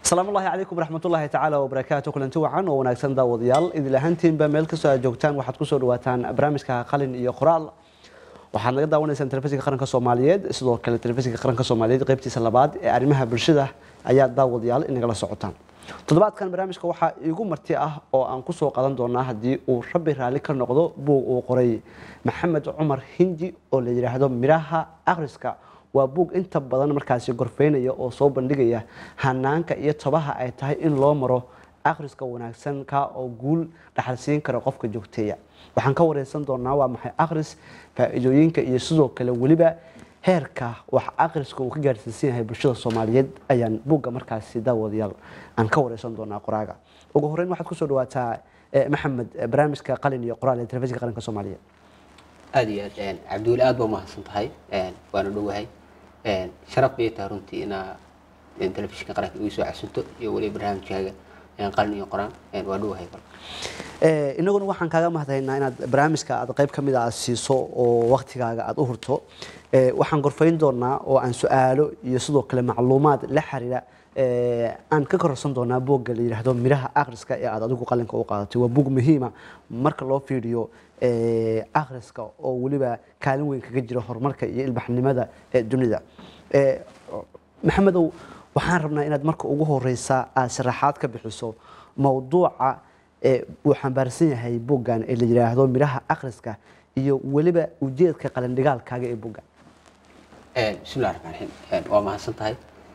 السلام الله عليكم ورحمة الله تعالى وبركاته كلنتو عن وناكسن داوديال إذا لهنتين بميل كسو جوجتان waxaad ku soo dhawaataan barnaamijka qalin iyo qoraal waxaan laga daawanaysaa telefishinka qaranka Soomaaliyeed sidoo kale telefishinka qaranka Soomaaliyeed qaybtiisa labaad ee arrimaha bulshada ayaa daawadayaal inaga la socotaan toddobaadkan barnaamijka waxa iigu marti ah oo aan ku soo qadan doonaa hadii uu Rabbi raali ka noqdo buug uu qoray Maxamed Cumar Hindi oo la yiraahdo Miraha Akhriska waa buug inta badan markaasi gorfeynaya oo soo bandhigaya hanaanka iyo tabaha ay tahay in loo maro akhriska wanaagsan ka oo guul dhaxalsiin kara qofka joogteeya waxaan ka wareysan doonaa waa maxay akhris faa'iidooyinka iyo sidoo kale waliba heerka wax akhriska uu ka gaarsiisan yahay bulshada Soomaaliyeed ayaan buugga markaasi daawadayaal aan ka wareysan doonaa qoraaga ugu horeyn waxaad ku soo dhawaataa Maxamed barnaamijka qalin iyo qoraal ee telefishinka qaranka Soomaaliyeed aad iyo aad Cabduul aad baa mahadsan tahay waana dhawahay sharaf bay tahay runtii in telefishinka qaranka uu soo casuunto iyo wali barnaamijkaaga qalin iyo qoraan waa dhawahay inaguna waxaan kaaga mahadnaynaa inaad barnaamijka aad qayb kamid ah siiso oo waqtigaaga aad u hurto waxaan gorfayn doonaa oo aan su'aalo iyo sidoo kale macluumaad la xiriira aan ka kororsan doonaa buugga la yiraahdo Miraha Akhriska ee aad adigu qalinka u qaadatay waa buug muhiim ah marka loo fiiriyo akhriska oo waliba kaalin weyn kaga jira horumarka iyo ilbaxnimada ee dunida maxamedow waxaan rabnaa inaad marka ugu horeysa aad sharaxaad ka bixiso mawduuca uu xambaarsan yahay buuggan ee la yiraahdo Miraha Akhriska iyo waliba ujeedka qalin dhigaalkaaga ee buugga bismillaahir rahmaanir rahiim waa mahadsan tahay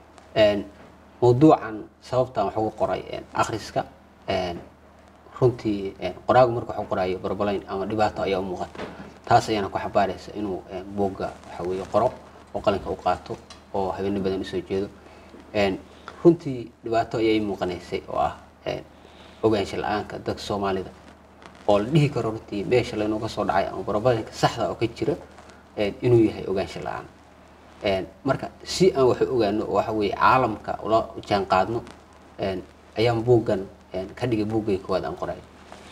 mawduucan sababtan waxa uu qoray akhriska runtii qoraagu marka uu qorayo barbalayn ama dhibaato ayaa u muuqata taas ayana ku xabaaraysa inuu buugga waxa weeye qoro oo qalinka u qaato oo habeen badan u soo jeedo runtii dhibaato ayay muuqanaysay oo ah ogaansho la'aanka dadka Soomaalida oo la dhihi karo runtii meesha la inooga soo dhacay ama barbalaynka saxda oo ka jira inuu yahay ogaansho la'aan marka si aan wax u ogaano waxa weeye caalamka ula jaan qaadno ayaan buuggan ka dhigay buuggay koowaad aan qoray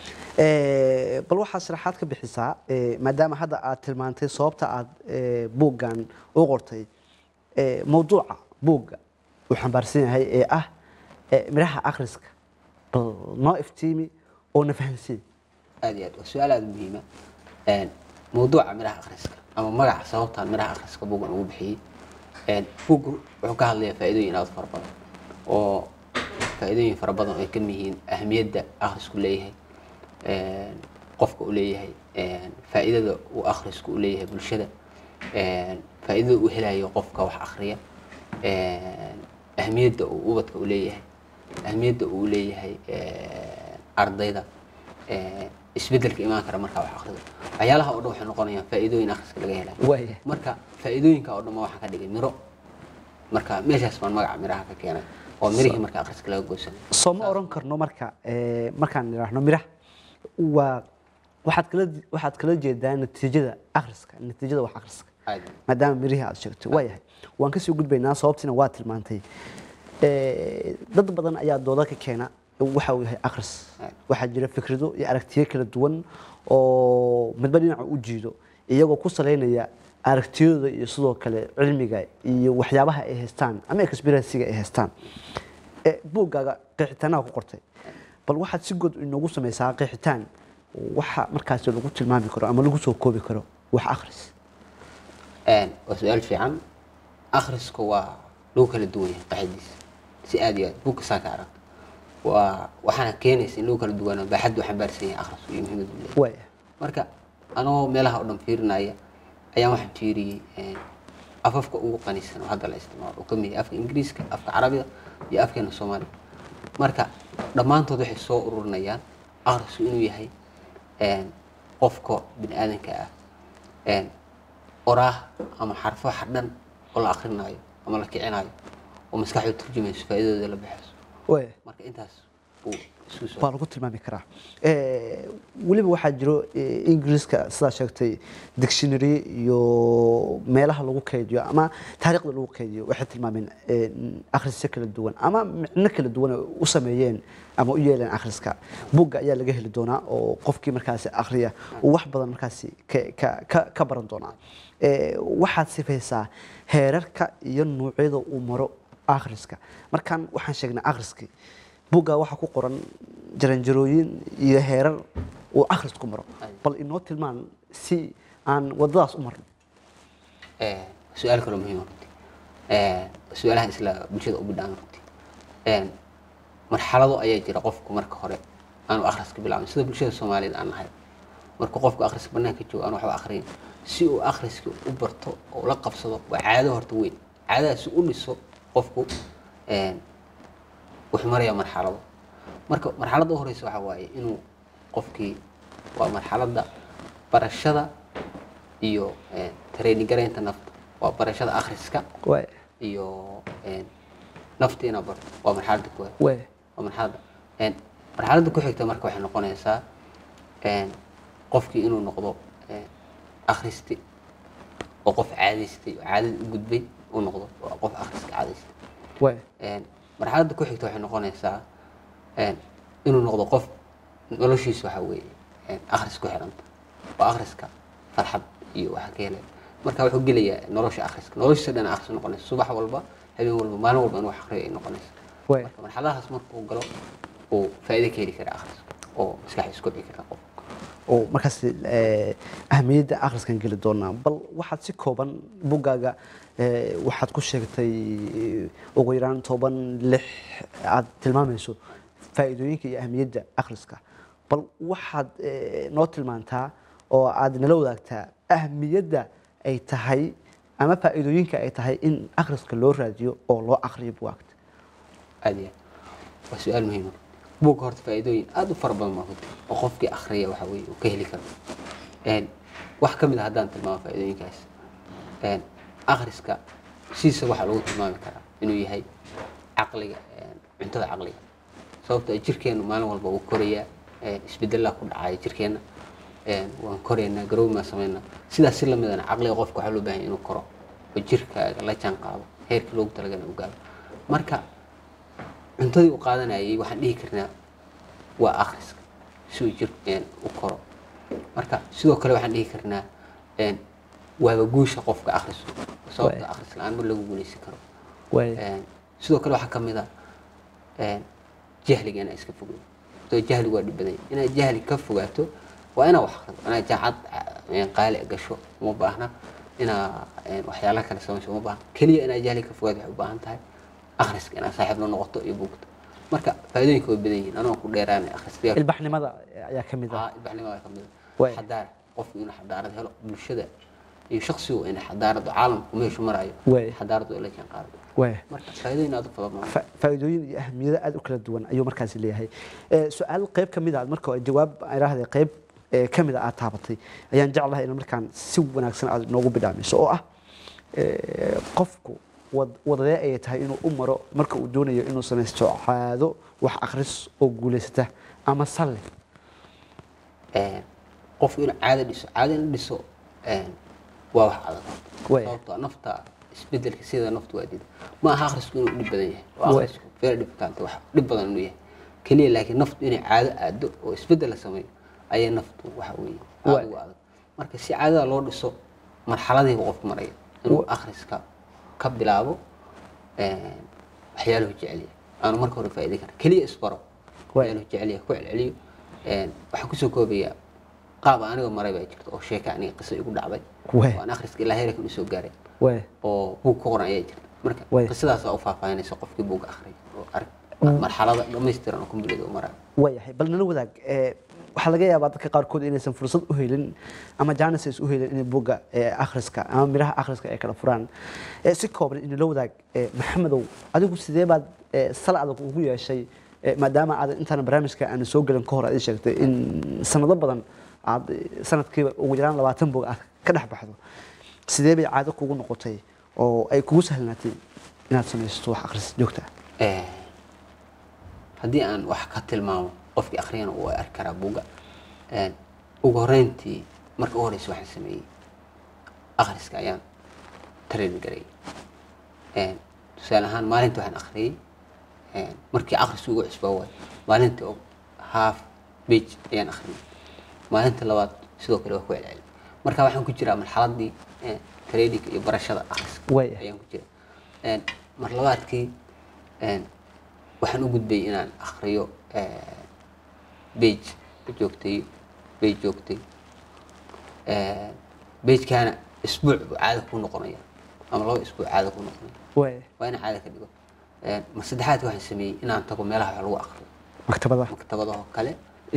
bal waxa sharaxaad ka bixisaa maadaama hadda aad tilmaantay sababta aad buuggan u qortay mawduuca buugga uu xambaarsan yahay ee ah miraha akhriska bal noo iftiimi oo na fahansiin aad iyo aad su'aal aad muhiim ah mawduuca miraha akhriska ama magaca sababtan miraha akhriska buuggan ugu bixiyay buuggu wuxuu ka hadlayaa faa'iidooyin aad fara badan oo faa'iidooyin fara badan ay ka yihiin ahmiyadda akhrisku leeyahay qofka uu leeyahay faa'iidada uu akhrisku u leeyahay bulshada faa'iidada uu helayo qofka wax akhriya ahmiyadda uu ubadka u leeyahay ahmiyadda uu leeyahay ardayda isbedelka imaan kara marka wax akhrido waxyaalaha oo dhan waxay noqonayaan faa'iidooyin akhriska laga helayo marka faa'iidooyinka oo dhan waxaan ka dhigay miro marka meeshaas baan magaca miraha ka keenay oo mirihii marka akhriska laga goosan soo ma oran karno markaan niraahno miraha waa waxaad kala jeedaa natiijada akhriska natiijada wax akhriska maadaama mirihii aad sheegtay waayahay waan ka soo gudbaynaa sababtina waa tilmaantay dad badan ayaa dooda ka keena waxa uu yahay akhris waxa jira fikrado iyo aragtiyo kala duwan oo midba dhinaca u jiido iyagoo ku saleynaya aragtiyada iyo sidoo kale cilmiga iyo waxyaabaha ay haystaan ama experience-ga ay haystaan buuggaaga qeexitaanaha ku qortay bal waxaad si good inoogu samaysaa qeexitaan waxa markaas lagu tilmaami karo ama lagu soo koobi karo wax akhris waa su'aal fiican akhrisku waa lagu kala duwan yahay qeexidiisa si aad iyo aad buugga saa ka aragto waxaana keenaysa in lagu kala duwanaa baaxad uu xambaarsan yahay akhrisku iyo muhiimaddu leeyahay marka anoo meelaha oo dhan fiirinaya ayaan waxaan fiiriyay afafka ugu qanisan oo hadda la isticmaalo oo kamid afka Ingiriiska afka Carabiga iyo afkeena Soomaaliga marka dhamaantood waxay soo ururinayaan akhrisku inuu yahay qofka bini'aadanka ah oraah ama xarfo xadhan oo la akhrinayo ama la kicinayo oo maskaxdu turjumayso faa'iidada la bixiso marka intaas baa lagu tilmaami karaa waliba waxaa jiro Ingiriiska sida sheegtay dictionary iyo meelaha lagu kaydiyo ama taariikhda lagu kaydiyo waxay tilmaameen akhrisyo kala duwan ama micno kala duwan u sameeyeen ama u yeeleen akhriska buugga ayaa laga heli doonaa oo qofkii markaas akhriya wax badan markaas ka baran doonaa waxaad sifaysaa heerarka iyo noocyada uu maro akhriska markaan waxaan sheegnay akhriskii buugga waxaa ku qoran jaranjarooyin iyo heerar uu akhrisku maro bal inoo tilmaan si aan wadadaas u marno su'aal kale muhiim ah su'aalaha isla bulshada u bidhaan marxalado ayaa jira qofku marka hore aanu akhriska bilaabin sida bulshada Soomaaliyeed aan nahay marka qofku akhriska banaanka joogo aan waxba akhriyin si uu akhriska u barto oo la qabsado waa caado horta weyn caadadaas u dhiso qofku wuxuu marayaa marxalado marka marxaladda horeysa waxa waaye inuu qofkii waa marxaladda barashada iyo training gareynta nafta waa barashada akhriska iyo nafta inaa barto waa marxaladda koowaad waa marxaladda ku xigta marka waxay noqonaysaa qofkii inuu noqdo akhristi oo qof caadaystay oo caadada u gudbay uu noqdo oo qof akhriska caadaystay marxaladda ku xigta waxay noqonaysaa inuu noqdo qof noloshiisa waxa weeye akhris ku xiranta oo akhriska farxad iyo waxa ka helay marka wuxuu gelayaa nolosha akhriska noloshiisa dhan akhris noqonaysa subax walba habeen walba maalin walba inuu wax akhriyo ay noqonaysa marka marxaladahaas markuu galo uu faa'iido ka heli kara akhriska oo maskaxdiisa kobci kara qof oo markaas ahmiyadda akhriskan geli doonaa bal waxaad si kooban buggaaga waxaad ku sheegtay ugu yaraan 16 aad tilmaamayso faa'iidooyinka iyo ahmiyadda akhriska bal waxaad noo tilmaantaa oo aad nala wadaagtaa ahmiyadda ay tahay ama faa'iidooyinka ay tahay in akhriska loo raadiyo oo loo akhriyo buugta aadiya waa su'aal muhiim ah buug horta faa'iidooyin aad u fara badan ma hubti oo qofkii akhriya waxa weeye uu ka heli karo wax ka mid ah haddaan tilmaamo faa'iidooyinkaas akhriska siisa waxa lagu tilmaami karaa inuu yahay caqliga cuntada caqliga sababtoo jirkeenu maalin walba uu korayaa isbedelada ku dhacaya jirkeena waan koreynaa garowma sameynaa sidaas si lamidana caqliga qofka waxa loo baahan yahay inuu koro oo jirkaaga la jaan qaado heerkii loogu talagalay uu gaaro marka cuntadii uu qaadanayay waxaan dhihi karnaa waa akhriska si uu jirkeen u koro marka sidoo kale waxaan dhihi karnaa waaba guusha qofka akhrisu sababta akhris la'aan ma lagu guuleysan karo sidoo kale waxaa ka mid ah jahliga inaa iska fogaato soo jahligu waa dhib badan inaad jahli ka fogaato waa inaa wax akhrido inaad jaacad qaali gasho uma baahna inaa waxyaalaha kale samayso uma baahna keliya inaad jahli ka fogaato waxay u baahan tahay akhriska inaad saaxiib la noqoto iyo buugta marka faa'iidooyinka way badan yihiin anoo ku dheeraanay akhriska ilbaxnimada ayaa ka mid ah ilbaxnimada ka mid ah xadaar qofku inuu xadaarad helo bulshada iyo shakhsigu inuu xadaarad caalamku meeshu marayo xadaarad oo la jaan qaado marka faa'iidooyin aad u fara badan faa'iidooyin iyo ahmiyada aad u kala duwan ayuu markaas leeyahay su'aal qayb ka mid ah marka jawaab ay raahday qayb ka mid ah aad taabatay ayaan jeclahay in markaan si wanaagsan aad noogu bidhaamiso oo ah qofku wadadee ay tahay inuu u maro marka uu doonayo inuu samaysto caado wax akhris oo guuleysata ama salle qofku inuu caado dhiso waa wax adag sababtoo nafta isbedelka sida naftu waa diida ma aha akhrisku inuu dhib badan yahay waa akhrisku very difficult wax dhib badan inuu yahay kaliya laakiin naftu inay caado aado oo isbedel la sameeyo ayay naftu waxa weeye aad ugu adag marka si caadada loo dhiso marxaladii qofku maraya inuu akhriska ka bilaabo waxyaaluhu jecel yahay aanu marka hore faa'iido kara kaliya isbaro waxyaaluhu jecel yahay ku celceliyo waxaan kusoo koobayaa qaab aniga maray baa jirta oo sheeka aniga qiso igu dhacday waan akhriska ilaa heerkan u soo gaaray oo buug ku qoran ayaa jirta marka qisadaas oo faahfaahinaysa qofkii buug akhriyo oo arag marxalada dhammaystiran oo kumbileed u maray waayahay bal nala wadaag waxaa laga yaabaa dadka qaarkood inaysan fursad u helin ama jaanis u helin inay buugga akhriska ama miraha akhriska ay kala furaan si kooban in la wadaag maxamedow adigu sidee baad sal adag ugu yeeshay maadaama aad intaan barnaamijka aan soo galin ka hor aad sheegtay in sanado badan aad sanadkiiba ugu yaraan 20 buug aad ka dhex baxdo sidee bay caado kugu noqotay oo ay kugu sahlanaatay inaad samaysto wax akhris joogta haddii aan wax ka tilmaamo qofkii akhriyana uu arki karaa buugga ugu horreyntii marka ugu horeysa waxaan sameeyey akhriska ayaan training garay tusaale ahaan maalintii waxaan akhriyey markii akhrisku ugu cusbaa waay maalintii half page ayaan akhriyey maalintii labaad sidoo kale waa ku celceliyey marka waxaan ku jiraa marxaladii training iyo barashada akhriska ayaan ku jiraa mar labaadkii waxaan u gudbay inaan akhriyo page joogtay page-kaana isbuuc buu caado ku noqonaya ama 2 isbuuc caado ku noqonaya waa inaan caado ka dhigo mar saddexaadkii waxaan sameeyey inaan tago meelaha wax lagu akhriyo maktabadaha kale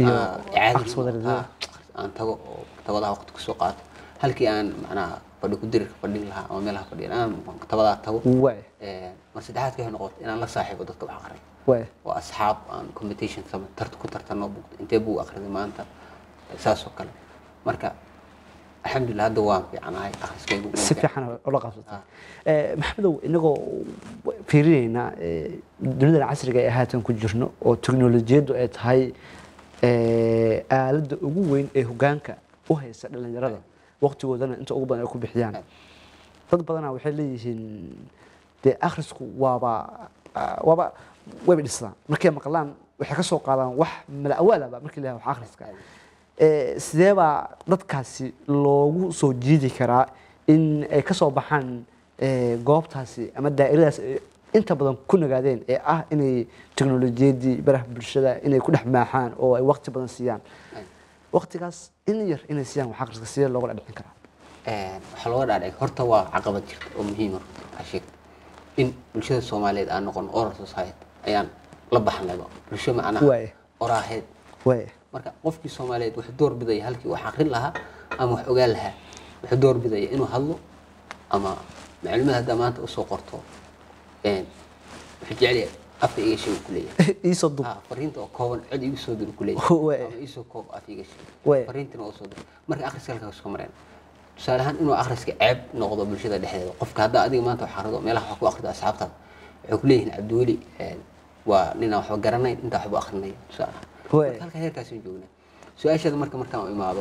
aan tago oo maktabadaha waqti ku soo qaato halkii aan macnaha fadhi ku dirirka fadhin lahaa ama meelaha fadhiyan aan maktabadaha tago mar saddexaadkii waxay noqotay inaan la saaxiibo dadka wax akhriyo oo asxaab aan competition ku tartanno intee buu akhriday maanta saas oo kale marka alxamdulilah hadda waan fiicanahay akhriskaygu si fiican ula qabsatay maxamedow inagoo fiirinayna dunida casriga ee haatan ku jirno oo teknolojiyaddu ay tahay aaladda ugu weyn ee hoggaanka u haysa dhalinyarada waqtigoodana inta ugu badan ay ku bixiyaan dad badanaa waxay leeyihiin dee akhrisku waaba way dhisaan markay maqlaan waxay ka soo qaadaan wax mala awaalaba markii la wax akhriska sidee baa dadkaasi loogu soo jiidi karaa in ay ka soo baxaan goobtaasi ama daa'iradaas inta badan ku nagaadeen ee ah inay teknolojiyadii baraha bulshada inay ku dhex maaxaan oo ay waqti badan siiyaan waqtigaas in yar inay siiyaan wax akhriska sidee looga dhicin karaa waxaa looga dhaadhicin horta waa caqabad jirta oo muhiim ah sheegta in bulshada Soomaaliyeed aan noqon oral society ayaan la baxnayba bulsho macnaha oraaheed marka qofkii Soomaaliyeed wuxuu door bidaya halkii wax akhrin lahaa ama wax ogaan lahaa wuxuu door bidaya inuu hadlo ama macluumaad hadda maanta u soo qorto wuxuu jecel yahay afka iga sheeg ku leeyahay iisoo dub fariinta oo kooban cid igu soo dir ku leeyahay ama iisoo koob af iga sheeg fariintana oo soo dir marka akhriska halkaas ka mareen tusaale ahaan inuu akhriska ceeb noqdo bulshada dhexdeeda qofka hadda adiga maanta wax akhrido meelaha wax ku akhrido asxaabta wuxuu ku leeyahay Cabdiweli waa nina wax garanayn inta wax u akhrinay tusaale halka heerkaas aan joognaa su'aashaada markaan imaado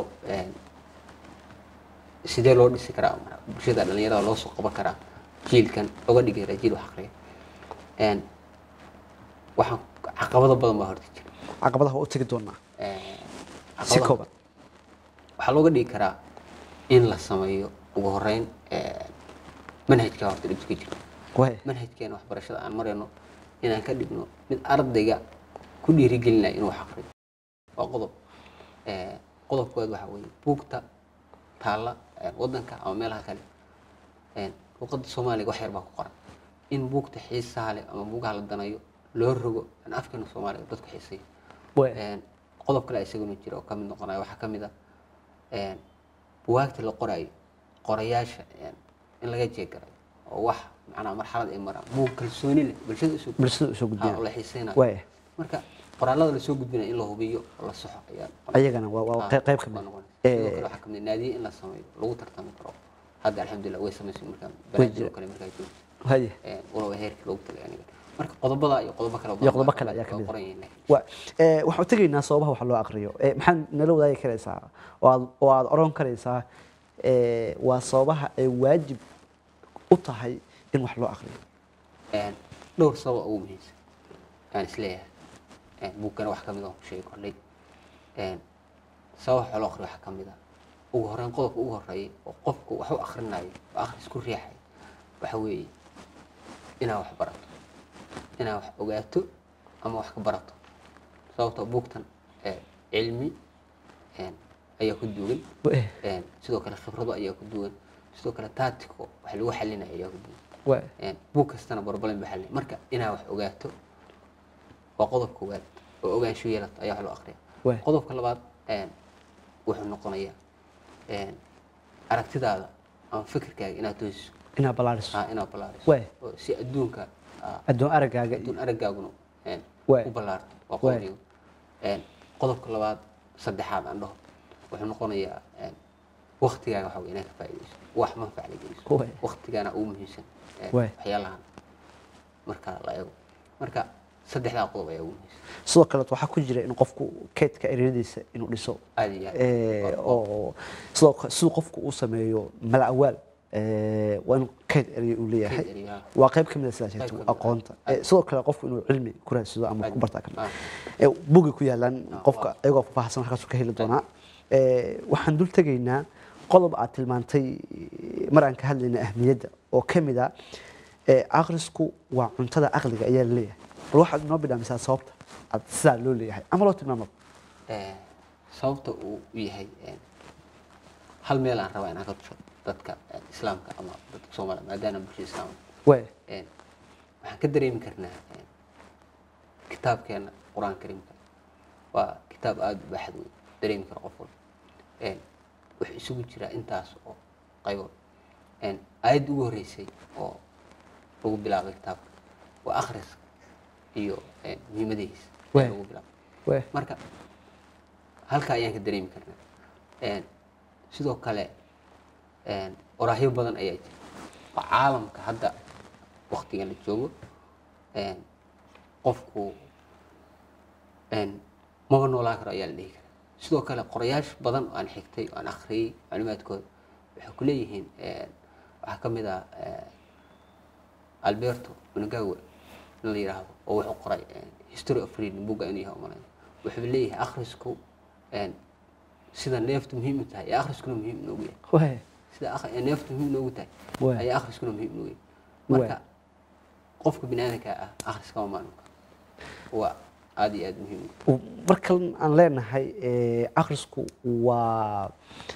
sidee loo dhisi karaa bulshada dhalinyarada loo soo qaban karaa jiilkan uga dhigay jiil wax akhriya waxaan caqabado badan baa horta jira caqabadaha u tagi doonaa si kooban waxaa looga dhigi karaa in la sameeyo ugu horeyn manhajka horta dhib ka jiro manhajkeena waxbarashada aan marayno inaan ka dhigno mid ardayga ku dhiirigelinaya inuu wax akhriyo waa qodobkooda waxa weeye buugta taalla waddanka ama meelaha kale luqadda Soomaaliga wax yar baa ku qoran in buugta xiisaha leh ama buugaha la danayo loo rogo aan afkeena Soomaaliga dadku xiiseeyo qodob kale isaguna jira oo ka mid noqonaya waxaa ka mid ah buugaagta la qorayo qorayaasha in laga jeegarayo oo wax macnaha marxalad ay maraan buug kalsooni leh bulshada soo gudbinaya la xiiseynayo marka qoraalada la soo gudbinaya in la hubiyo la saxo ayagana waa qayb ka mid waxa ka mid naadiye in la sameeyo lagu tartami karo hadda alxamdulillah way sameysay markaan barnaamijyo kale markaa joogto haye wala heerkii loogu tagay aniga marka qodobada iyo qodobo kale ayaa ka mid waxaan tegaynaa sababaha wax loo aqriyo maxaan nala wadaagi karaysaa oo aad oran karaysaa waa sababaha ay waajib u tahay in wax loo aqriyo dhowr sabab ugu muhiimsan aan isleeyahay buugkana wax ka mid ah ku sheegi kordhay sabab wax loo aqriyo waxa ka mid ah ugu horeyn qodobka ugu horeeyay oo qofku wax u akhrinayo oo akhris ku riixay waxa weeye inaad wax barato inaad wax ogaato ama wax ka barato sababtoo buugtan cilmi ayaa ku duwan sidoo kale khibrado ayaa ku duwan sidoo kale taatiko wax lagu xalinayo ayaa ku duwan buug kastana barbalan baa xalin marka inaad wax ogaato waa qodobka koowaad oo ogaansho yeelato ayaa wax loo aqriyaa qodobka labaad wuxuu noqonayaa aragtidaada ama fikirkaaga inaad toosiso inaad balaariso oo si adduunka adduun aragaaguna u ballaarto waa qodobka qodobka labaad saddexaad aan dhaho wuxuu noqonayaa waqtigaaga waxa inaad ka faa'iideyso wax manfac la geliso waqtigaana ugu muhiimsan waxyaalahan marka la eego marka saddexdaa qodob ayaa ugu muhiimsan sidoo kale waxaa ku jira in qofku keedka ereyadiisa inuu dhiso oo sidoo qofku uu sameeyo mala awaal waa inuu keed erey uu leeyahay waa qayb ka mid ah sidaas sheegtay aqoonta sidoo kale qofku inuu cilmi ku raadsado ama ku barta kale buugi ku yaalan qofka ayagoo faahfaahsan halkaas ka heli doonaa waxaan dul tegaynaa qodob aad tilmaantay mar aan ka hadlayna ahmiyadda oo ka mid ah akhrisku waa cuntada aqliga ayaa la leeyahay bal waxaad inoo bidhaamisaa sababta aad sidaa loo leeyahay ama loo tilmaamo sababta uu u yahay hal meel aan rabaa inaan ka tuso dadka islaamka ama dadka Soomaaliya maadaama bulshada islaamka way waxaan ka dareemi karnaa kitaabkeena quraan kariimka waa kitaab aad u baaxad weyn dareemi karo qof walba wuxuu isugu jiraa intaas oo qaybood aayad ugu horeysay oo lagu bilaabay kitaabka waa akhriska iyo muhiimadiisa lagu bilaabay marka halka ayaan ka dareemi karnaa sidoo kale oraahyo badan ayaa jira oo caalamka hadda waqtigan la joogo qofku maba noolaan karo ayaa la dhihi karaa sidoo kale qorayaasha badan oo aan xigtay oo aan akhriyey macluumaadkooda waxay ku leeyihiin waxaa ka mid ah Alberto Unagawa in la yiraahdo oo wuxuu qoray History of Reading buugga inuu yahay umalay wuxuu leeyahay akhrisku sida neeftu muhiim u tahay akhriskuna muhiim u yahay sida neeftu muhiim noogu tahay ay akhriskuna muhiim u yahay marka qofka bini'aadamka ah akhriska waa maalinka waa aad iyo aad muhiim marka aan leenahay akhrisku waa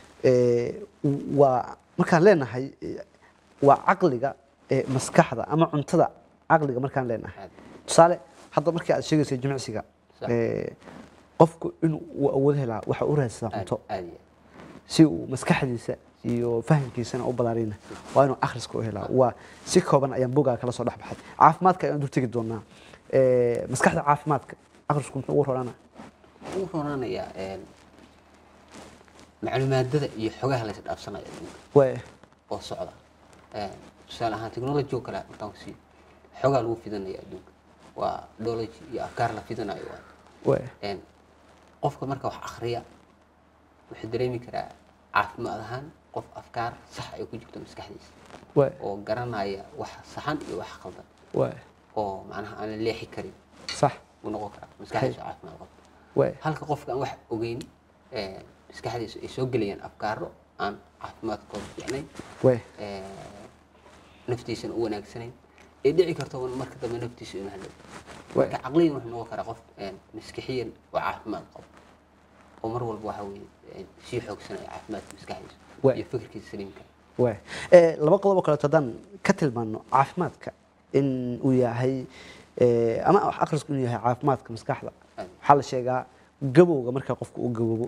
markaan leenahay waa caqliga maskaxda ama cuntada caqliga markaan leenahay tusaale hadda markii aad sheegaysay jimicsiga qofku inuu awood helaa waxa uu raadsadaa cunto si uu maskaxdiisa iyo fahamkiisana u balaarina waa inuu akhriska u helaa waa si kooban ayaan buugaa kala soo dhex baxay caafimaadka ayaan dul tegi doonaa maskaxda caafimaadka akhrisku muxuu ugu ronaanayaa macluumaadada iyo xogaha la isdhaafsanayo oo socda tusaale ahaan technology oo kale markaan ku siiyo xogaa lagu fidanayo adduunka waa knowledge iyo afkaar la fidanayo qofka marka wax akhriya wuxuu dareemi karaa caafimaad ahaan qof afkaar sax ay ku jirto maskaxdiisa oo garanaya wax saxan iyo wax khaldan oo macnaha aan la leexi karin صح ونقول كلام مسكحة عافنا الغد هل كقف كان واحد أوجين مسكحة يسوق لي أفكاره عن عافمات قد يعني نفتيسن أو ناقصين يدعي كرتون مركز من نفتيسن هذا كعقلين وإحنا وكرا قف مسكحيا وعافمات قد ومر والبوحوي شيء حق سنة عافمات مسكحة يفكر كي سليم كان لما قلبك كلا تدان كتل منه عافماتك إن وياهي ama wax akhrisku inuu yahay caafimaadka maskaxda waxa la sheegaa gabowga marka qofku uu gabowgo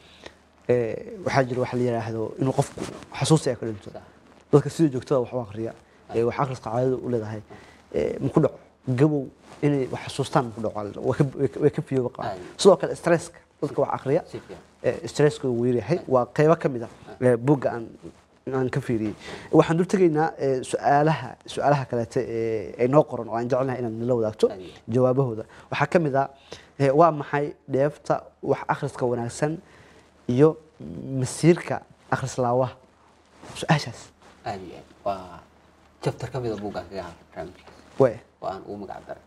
waxa jira wax la yiraahdo inuu qofku xasuus ay ka dhinto dadka sidoo joogtada wax u akhriya wax akhriska caadada u leedahay ma ku dhaco gabow inay wax xasuustaan ku dhaco way ka fiyo qaa sidoo kale stresska dadka wax akhriya stresska uu yahay waa qayb ka mid ah buugga aan ka fiiriyay waxaan dul tagaynaa su'aalaha kale ee noo qoran oo aan jecelnahay inaan nala wadaagto jawaabahooda waxaa ka mid ah waa maxay dheefta wax akhriska wanaagsan iyo masiirka akhris laawaha su'aashaas waa chapter ka mid ah buugga kaga barnaamijka waan uu magac daray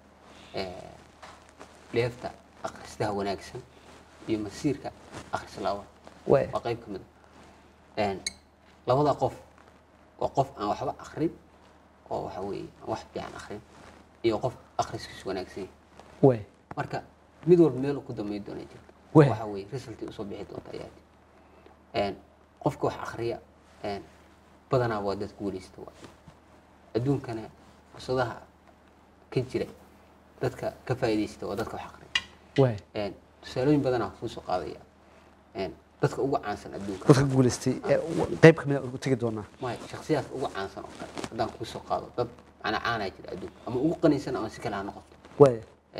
dheefta akhristaha wanaagsan iyo masiirka akhris laawaha waa qayb ka mid ah labada qof waa qof aan waxba akhrin oo waxa weeye wax fiican akhrin iyo qof akhriskiisu wanaagsan way marka mid walba meel ku damay doona jirto waxa weeye result u soo bixi doonta ayaa qofka wax akhriya badanaa waa dad guuleysta waa adduunkana fursadaha ka jira dadka ka faa'iideysta waa dadka wax akhriya way tusaalooyin badanaa ku soo qaadaya dadka ugu caansan adduunka dadka guuleystay qayb kamid ah ugu tagi doonaa ma shakhsiyaadka ugu caansan oo kale hadaan ku soo qaado dad ana caanay jira adduunka ama ugu qaniisan ama si kale ha noqoto way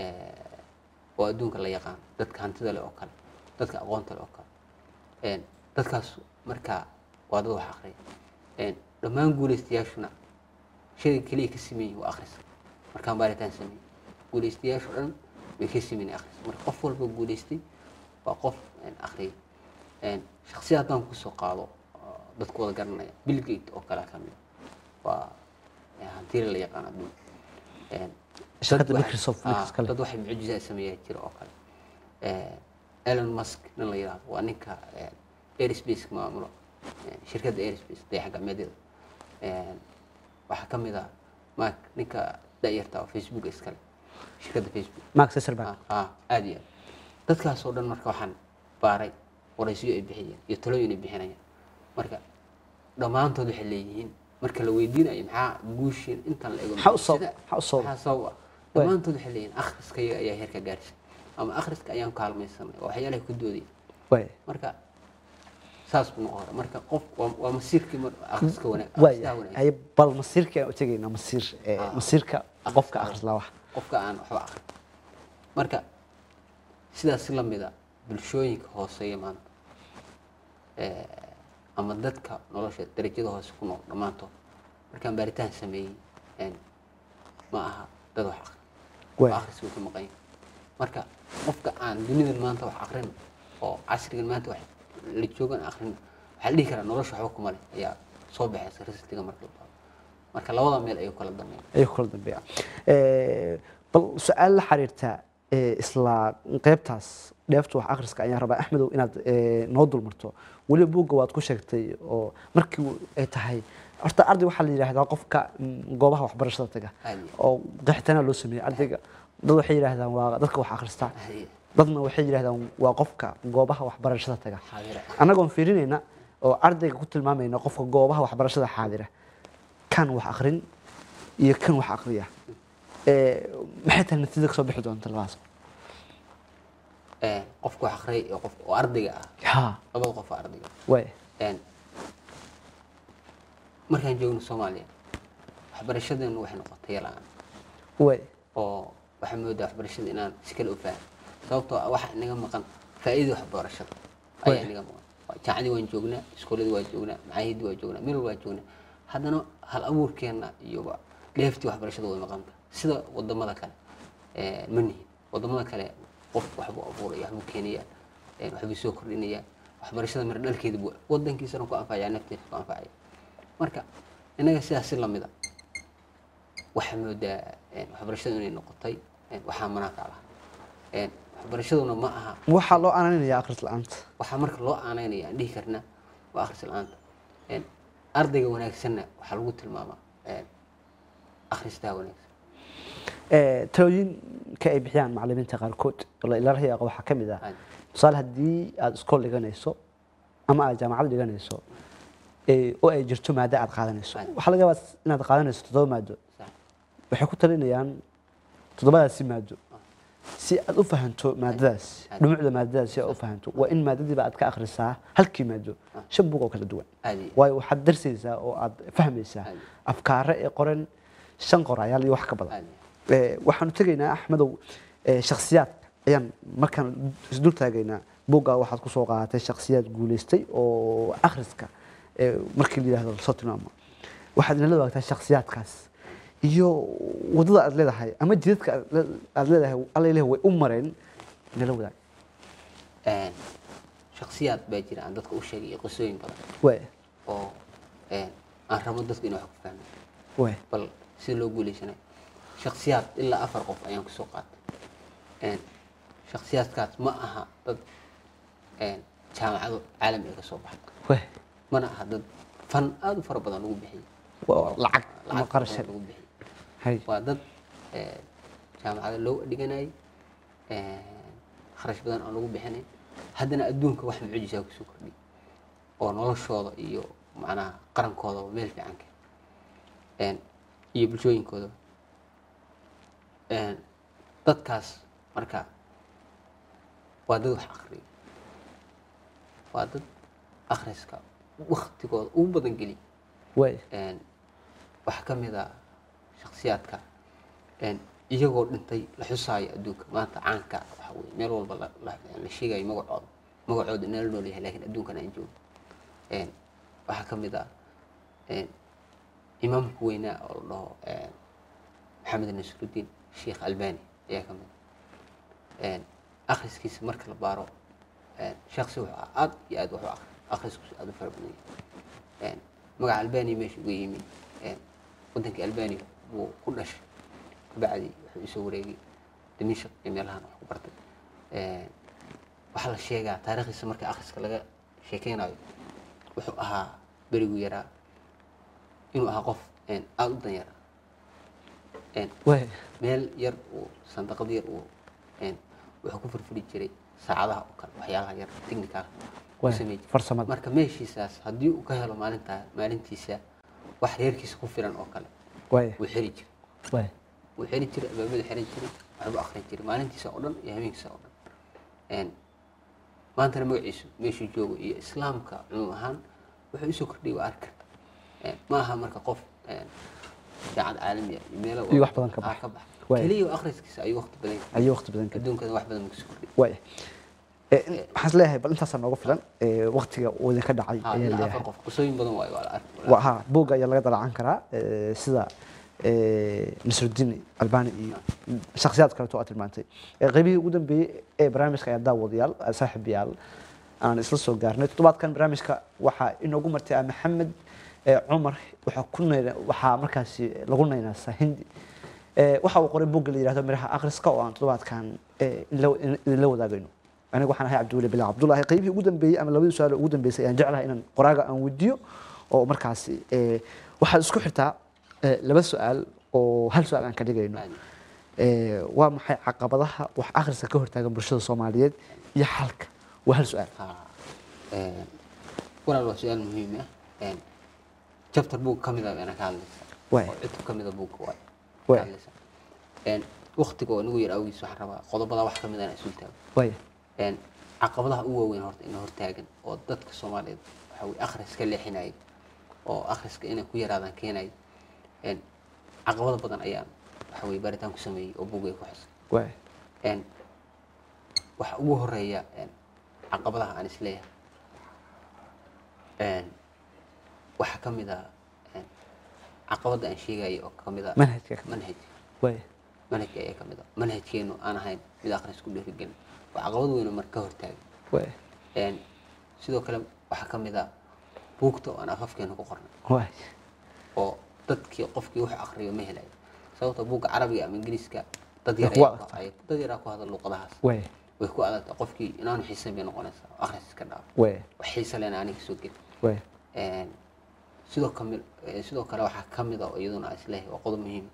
oo adduunka la yaqaan dadka hantida leh oo kale dadka aqoonta leh oo kale dadkaas marka waa dad wax akhriya dhammaan guuleystayaashuna shay kaliya ka sameeyay waa akhris markaan baaritaan sameeyay guuleystayaashu dhan way ka sameeyay akhris marka qof walba guuleystay waa qof akhriya shakhsiyaad baan ku soo qaado dadku wada garanaya Bill Gates oo kala kamid waa hantiile la yaqaan adduun shirkadda Microsoft kale dad waxay mucjiso sameeyay jira oo kale Elon Musk nin la yiraahdo waa ninka aerospace maamulo shirkadda aerospace dayax gacmeedyada waxa kamid ah mark ninka da'yarta oo Facebook iskale shirkadda Facebook Mark Zuckerberg aad iyo dadkaas oo dhan marka waxaan baaray waraysiyo ay bixiyeen iyo talooyin ay bixinayaan marka dhammaantood waxay leeyihiin marka la weydiinayo maxaa guushin intan la eego maxaa sabab dhammaantood waxay leeyihiin akhriska ayaa heerka gaarsiin ama akhriska ayaan kaalmaysanay oo waxyaalaha ku doodayay marka saas buu noqon marka qof waa masiirkii akhriska wanaag ay bal masiirka u tagayna masiirka qofka akhrisla wax qofka aan waxba akhrin marka sidaas la mid ah bulshooyinka hooseeya maanta ama dadka nolosha darajada hoose ku nool dhammaantood markaan baaritaan sameeyey ma aha dad wax akhrin akhris wuu ka maqan yahay marka qofka aan dunidan maanta wax akhrin oo casrigan maanta wax la joogan akhrin waxaa la dhihi karaa nolosha waxba kuma leh ayaa soo baxaysa resultiga marka labada meel ayuu kala dambeeya bal su-aal la xiriirta isla qaybtaas dheefta wax akhriska ayaan rabaa axmedow inaad noo dulmarto weliba buugga waad ku sheegtay oo markii ay tahay horta arday waxaa la yidhaahdaa qofka goobaha waxbarashada taga oo qeexitaana loo sameeyey ardayga dad waxay yidhaahdaan waa dadka wax akhristaa dadna waxay yidhaahdaan waa qofka goobaha waxbarashada taga annagoon fiirinayna oo ardayga ku tilmaamayna qofka goobaha waxbarashada xaadira kan wax akhrin iyo kan wax akhriya maxay tahay natiijada kasoo bixi doonta labadaas qofka wax akhriya iyo qofka oo ardayga ah labada qof oo ardayga markaan joogno Soomaaliya waxbarashadeenu waxay noqotay yalaan oo waxaa moodaa waxbarashada inaan si kale u fahmo sababtoo ah waxa inaga maqan faa'iido waxbarashada ayaa inaga maqan jaamacadii waan joognaa iskooladii waan joognaa macaahidii waan joognaa meel waan joognaa haddana hal abuurkeena iyo dheeftii waxbarashada way maqanta sida wadamada kale ma nihin wadamada kale qof waxbuu abuuraya waxbuu keenaya waxbuu soo kordhinaya waxbarashada mar dhalkeeda buu wadankiisana ku anfacaya naftiisa ku anfacaya marka inaga sidaas la mid ah waxa moodaa waxbarashada inay noqotay waxaa manaafac laha waxbarashaduna ma aha waxaa loo aaneynaya akhris la'aanta waxaa marka loo aaneynaya aan dhihi karna waa akhris la'aanta ardayga wanaagsanna waxaa lagu tilmaamaa akhristaa wanaagsan talooyinka ay bixiyaan macallimiinta qaarkood ila rahiyaqa waxaa ka mid ah tusaale haddii aad iskool dhiganayso ama aad jaamacad dhiganayso oo ay jirto maado aad qaadanayso waxaa laga yaabaa inaad qaadanayso 7 maado waxay ku talinayaan 7daasi maado si aad u fahanto maadadaas dhumucda maadadaas si aad u fahanto waa in maadadiiba aad ka akhrisaa halkii maado 5 buug oo kala duwan waayo waxaad darsaysaa oo aad fahmaysaa afkaare ee qoran 5 qorayaal iyo wax ka badan waxaanu tegaynaa axmedow shakhsiyaad ayaan markaan isdul taagaynaa buugga waxaad ku soo qaadatay shakhsiyaad guulaystay oo akhriska markii la yiraahdo soo tilmaamo waxaad inala wadaagtaa shakhsiyaadkaas iyo wadada aad leedahay ama jidadka aad leedahay alla ilaahay way u mareen inala wadaag shakhsiyaad baa jira aan dadka u sheegay qisooyin badan oo aan rabo dadku inay wax ku fahmaan bal si loo guuleysanayo shakhsiyaad ilaa 4 qof ayaan ku soo qaatay shakhsiyaadkaas ma aha dad jaamacado caalami ka soo baxay mana aha dad fan aad u fara badan lagu bixiyay lacag ama qarash lagu bixiyay waa dad jaamacado loo dhiganay kharash badan aan lagu bixinay haddana adduunka wax mucjiso ku soo kordhi oo noloshooda iyo macnaha qarankooda meel fiican ka iyo bulshooyinkooda dadkaas marka waa dad wax akhriya waa dad akhriska waqtigooda ugu badan geli waxa ka mid ah shakhsiyaadka iyagoo dhintay la xusaayo adduunka maanta caanka waxa weeye meel walba la sheegayo magacooda inala nool yahay laakiin adduunkana aan joogo waxaa ka mid ah imaamka weynaa oo la dhaho maxamed nasruddin sheekh albani ayaa ka mid akhriskiisa marka la baaro shakhsi wuxuu aad iyo aad wax u akhriskiisu aad u fara badan yahay magaca albani meesha uga yimi waddanka albani buu ku dhashay kabacdi wuxuu isoo wareegay dimashq iyo meelahan wax ku bartay waxaa la sheegaa taariikhdiisa marka akhriska laga sheekeynayo wuxuu ahaa berigu yaraa inuu ahaa qof aad u danyara way meel yar oo sandaqad yar oo wuxuu ku furfuri jiray saacadaha oo kale waxyaalaha yar technical way sameeyay farsamada marka meeshiisaas haddii uu ka helo maalintiisa wax reerkiisa ku filan oo kale way wuu xiri jiray way wuu xiri jiray albaabada xiran jiray waxbuu akhrin jiray maalintiisa oo dhan iyo habeenkiisa oo dhan maantana magaciisu meeshuu joogo iyo islaamka cumuum ahaan wuxuu usoo kordhiyay waa arki karta ma aha marka qof jaacad caalamiya iyo meelo iyo wax badan ka bax way kaliya akhriskiisa ayuu waqti badan ayuu waqti badan ka adduunkana wax badan kusoo kordhiyay way waxaan leeyahay bal intaas nooga filan waqtiga uu idinka dhacay ayaa leeyahay afar qof qisooyin badan waayo waa la arki waa buugga ayaa laga dalacan karaa sida Nasruddin Albani iyo shakhsiyaad kale oo aad tilmaantay qaybihii ugu dambeeyay ee barnaamijka ayaa daawadayaal saaxiibayaal aan isla soo gaarnay toddobaadkan barnaamijka waxaa inoogu martay Maxamed Cumar waxaa markaasi lagu naynaasaa Hindi waxa uu qoray buugga la yiraahdo Miraha Akhriska oo aan toddobaadkan la wadaagayno aniga waxaan ahay Cabdulle Bilaa Cabdullaahi qaybihii ugu dambeeyay ama labadii su'aal ugu dambeysay ayaan jeclahay inaan qoraaga aan weydiiyo oo markaasi waxaad isku xirtaa laba su'aal oo hal su'aal aan ka dhigayno waa maxay caqabadaha wax akhriska ka hortaagan bulshada Soomaaliyeed iyo xalka waa hal su'aal walaal waa su'aal muhiim ah chapter book kamid ah ana ka hadlaysa way cutub kamid ah book way waqtiga oo nagu yar awgiis waxaan rabaa qodobada wax kamid ah isu taago way caqabadaha ugu waaweyn horta in hortaagan oo dadka Soomaaliyeed waxa way akhriska leexinay oo akhriska inay ku yaraadaan keenay caqabado badan ayaan waxa way baaritaan ku sameeyay oo buugay ku xusay way waxa ugu horeeya caqabadaha aan isleeyahay waxa kamid ah caqabada aan sheegay oo kamid ah manhaj way manhajka ayaa kamid ah manhajkeenu aan ahayn mid akhris ku dhiirigelin waa caqabad weyn oo marka hortaagan way sidoo kale waxa kamid ah buugta oo aan afafkeena ku qornay way oo dadkii qofkii wax akhriyo ma helayo sababtoo buugga carabiga ama ingiriiska dad yar ku hadla luqadahaas way ku adagtaa qofkii inaanu xiisan bay noqonaysaa akhris iska dhaaf way wax xiisa leh aniga soo geli way sidoo kale waxaa kamid ah iyaduna isleeyahay waa qodob muhiim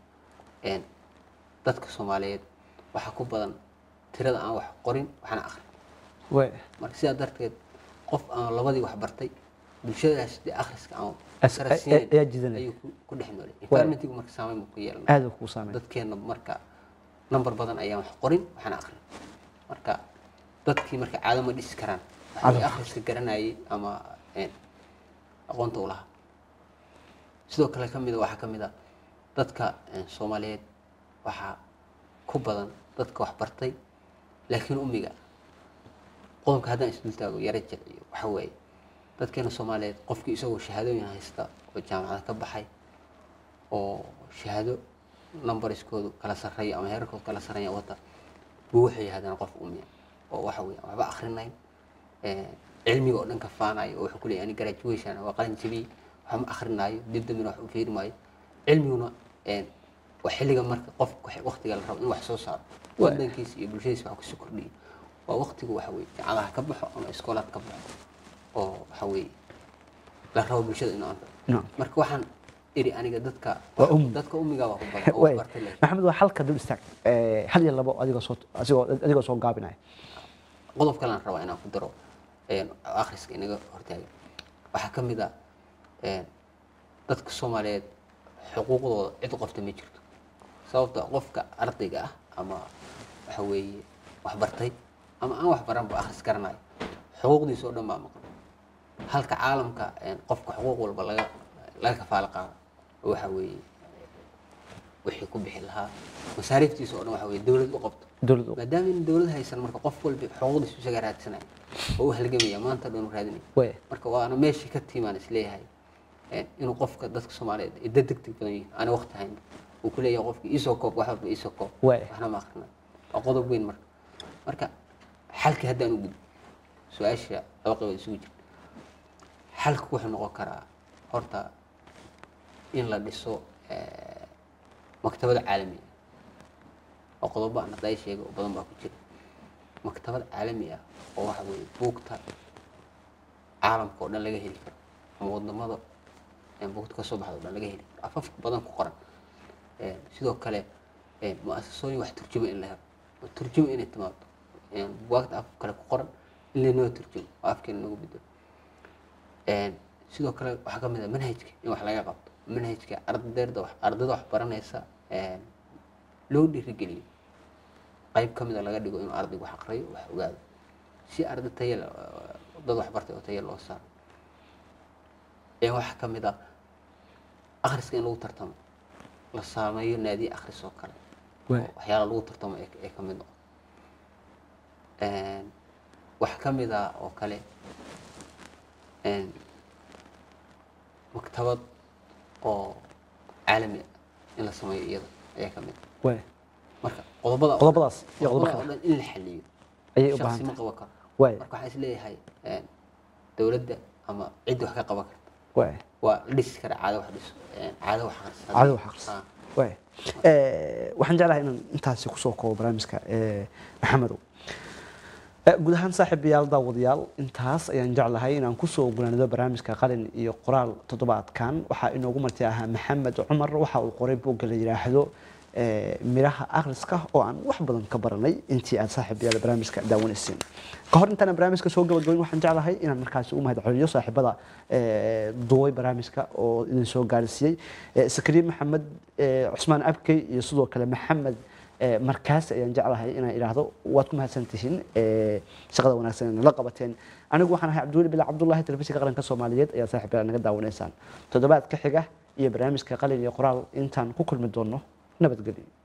dadka Soomaaliyeed waxa ku badan tirada aan wax qorin waxna akhrin way marka sidaa darteed qof aan labadii wax bartay bulshadaas akhriska aan ayaa jidanay ayuu ku dhex noolay environmentigu marka saameyn ku yeelan aad ku saameyn dadkeena marka number badan ayaan wax qorin waxna akhrin marka dadkii marka caadama dhis karaan waxa akhriska garanayay ama aqoonta u lahaa sidoo kale kamid waxa kamid ah dadka Soomaaliyeed waxa ku badan dadka wax bartay laakiin umiga qodobka haddaan isdul taago yara jilciyo waxa weeye dadkeena Soomaaliyeed qofkii isagoo shahaadooyin haysta oo jaamacad ka baxay oo shahaado numberiskoodu kala sarreeyo ama heerkoodu kala sarreeyo wata buu waxay yiraahdaan qof umiya oo waxa weeye waxba akhrinayn cilmiga oo dhan ka faanayo oo wuxuu ku leeyahay graduation waa qalin jabi waxma akhrinayo dib dambe wax u fiirmayo cilmiguna waa xilliga marka qofku waqtiga la rabo in wax soo saaro wadankiisa iyo bulshadiisa wax ku soo kordhiyo waa waqtigu waxa weeye jaamacadaha ka baxo ama iskoolaad ka baxo oo waxa weeye la rabo bulshada inuu anfaco marka waxaan iri aniga dadka umiga waa ku badan oo bartay maxamed waa halka dul istaag hal iyo labo adigoo soo gaabinaya qodob kale aan rabaa inaan ku daro akhriska inaga hortaagan waxa kamid ah dadka Soomaaliyeed xuquuqdooda cid qofta ma jirto sababtoo qofka ardayga ah ama waxa weeye wax bartay ama aan wax baran ba akhris garanayo xuquuqdiisa oo dhan baa maqan halka caalamka qofka xuquuq walba laga kafaalo qaado waxa weeye wixii ku bixi lahaa masaariiftiisa oo dhan waxa weeye dawlad u qabto maadaama in dawlad haysan marka qof walba xuquuqdiisa isaga raadsanay oo u halgamaya maanta dhan u raadinay marka waana meeshii ka tiimaan isleeyahay inuu qofka dadka Soomaaliyeed ay degdeg badan yihiin ana waqti hayn uu ku leeyahay qofkii isoo koob wax walba isoo koob waxna ma akhrina waa qodob weyn marka xalkii haddaan u gudbo su'aasha laba qaybood isugu jirta xalku wuxuu noqon karaa horta in la dhiso maktabad caalami ah oo qodobo aan hadda sheego badan baa ku jira maktabad caalami ah oo waxa weeye buugta caalamka oo dhan laga heli karo ama wadamada buugta ka soo baxdo dhan laga heli karo afaf badan ku qoran sidoo kale mu'asasooyin wax turjuma in la helo oo turjuma inay timaado buugaagta afka kale ku qoran in laynoo turjumo oo afkeena nagu bedelo sidoo kale waxaa ka mid ah manhajka in wax laga qabto manhajka ardayda wax baranaysa loo dhiirigeliyo qayb ka mid a laga dhigo inuu ardaygu wax aqriyo wax ogaado si arday tayo dad wax bartay oo tayo loo saaro waxaa ka mid ah akhriska in lagu tartamo la sameeyo naadi akhris oo kale waxyaala lagu tartamo ee ka mid noqdo wax ka mid ah oo kale maktabad oo caalami in la sameeyo iyada ayaa ka mid marka qodobadaas iyo qodobada oo dhan in la xaliyo ayay u shakhsi baahan ma qaban karo tahay marka waxaan isleeyahay dowladda ama cidda wax ka qaban karta waay waa la dhisi karaa caado wax dhiso caado wax akhris caado wax akhris waay waxaan jeclahay inaan intaasi kusoo koobo barnaamijka maxamedow guud ahaan saaxiibayaal daawadayaal intaas ayaan jeclahay inaan kusoo gunaanido barnaamijka qalin iyo qoraal toddobaadkan waxaa inoogu marti ahaa maxamed cumar waxa uu qoray buugga la yidhaahdo miraha akhriska oo aan wax badan ka baranay intii aad saaxiibayaal barnaamijka daawanayseen ka hor intaan barnaamijka soo gabagabayn waxaan jeclahay inaan markaasi u mahadceliyo saaxiibada duubay barnaamijka oo idin soo gaarsiiyey sakariin maxamed cusmaan abkey iyo sidoo kale maxamed markaas ayaan jeclahay inaan idhaahdo waad ku mahadsantihiin shaqada wanaagsan ee la qabateen anigu waxaan ahay cabdiweli bila cabdullaahi telefishinka qaranka soomaaliyeed ayaa saaxiibayaal naga daawanaysaan toddobaad ka xiga iyo barnaamijka qalin iyo qoraal intaan ku kulmi doono nabadgelyo